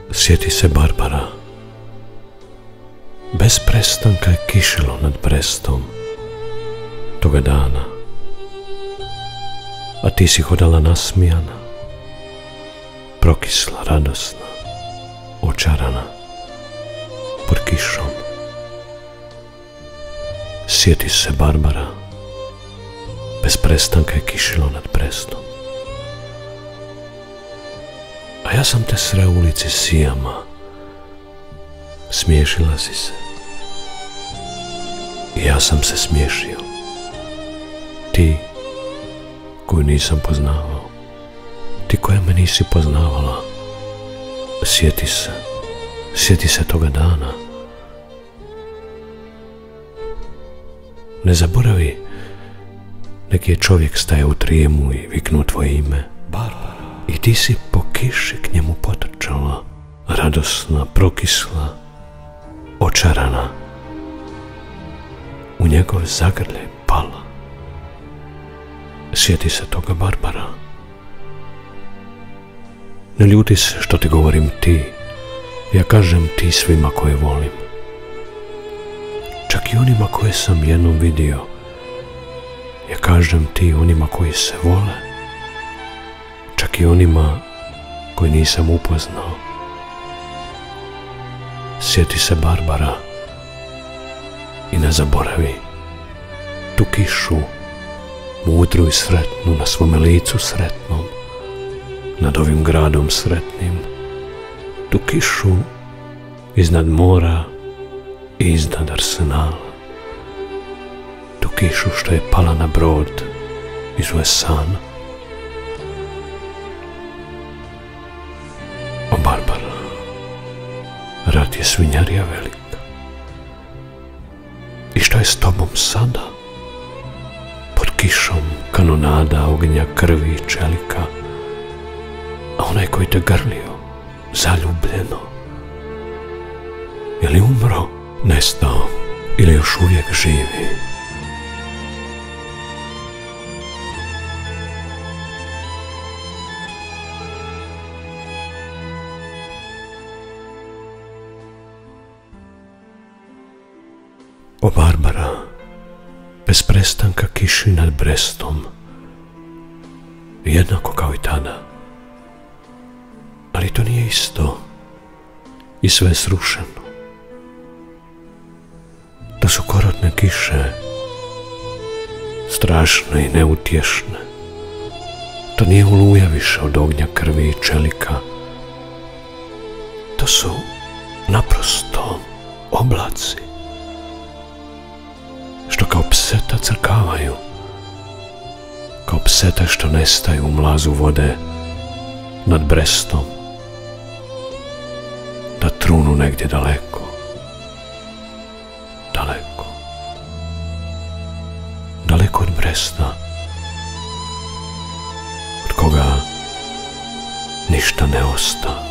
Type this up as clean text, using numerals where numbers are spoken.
Sjeti se Barbara. Bez prestanka je kišilo nad Brestom toga dana, a ti si hodala nasmijana, prokisla, radosna, očarana, pod kišom. Sjeti se Barbara. Bez prestanka je kišilo nad Brestom. A ja sam te sreo u ulici Sijama. Smiješila si se. I ja sam se smiješio. Ti, koju nisam poznavao. Ti koja me nisi poznavala. Sjeti se toga dana. Ne zaboravi, neki je čovjek stajao u trijemu i viknuo tvoje ime. Barbara. I ti si po kiši k njemu potrčala, radosna, prokisla, očarana. U njegov zagrljaj pala. Sjeti se toga, Barbara. Ne ljuti se što ti govorim ti. Ja kažem ti svima koje volim. Čak i onima koje sam jednom vidio. Ja kažem ti onima koji se vole. Čak i onima koji nisam upoznao. Sjeti se Barbara i ne zaboravi tu kišu, mudru i sretnu, na svome licu sretnom, nad ovim gradom sretnim, tu kišu iznad mora i iznad arsenala, tu kišu što je pala na brod iz Uesana. O Barbara, rat je svinjarija velika. I što je s tobom sada? Pod kišom kanonada, ognja, krvi i čelika. A onaj koji te grlio, zaljubljeno, je li umro, nestao ili još uvijek živi? O Barbara, bez prestanka kiši nad Brestom, jednako kao i tada. Ali to nije isto i sve je srušeno. To su korotne kiše, strašne i neutješne. To nije oluja više od ognja, krvi i čelika. To su naprosto oblaci, što kao pseta crkavaju, kao pseta što nestaju u mlazu vode nad Brestom, da trunu negdje daleko, daleko, daleko od Bresta, od koga ništa ne osta.